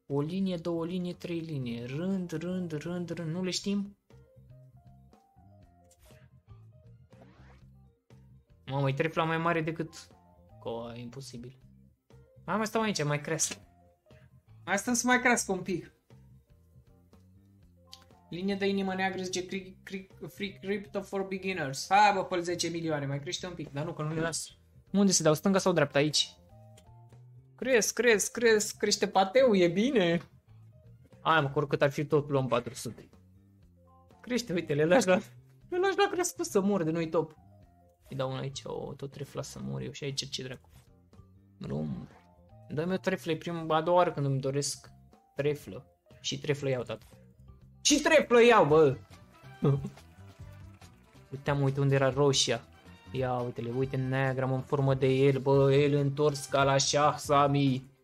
O linie, două linie, trei linie. Rând, rând, rând, rând. Nu le știm? Mamă, e trepla mai mare decât... e imposibil. Mai stau aici, mai cresc. Mai stăm să mai crească un pic. Linie de inimă neagră zice Free Crypto for Beginners. Hai bă, pe 10 milioane, mai crește un pic. Dar nu, că nu le las. Unde se dau? Stânga sau dreapta? Aici. Cresc, crește pateu, e bine. Hai mă, oricât ar fi tot luăm 400. Crește, uite, le lași la crescut să mor de noi top. Îi dau una aici, tot trefla să mor eu și aici ce dracu. Rum. Dă-mi o treflă, e a doua oară când îmi doresc treflă. Și treflă iau, tata. Și treflă iau, bă! Uite unde era roșia. Ia uite-le, uite neagra, mă, în formă de el, bă, el întors ca la Shah Sami.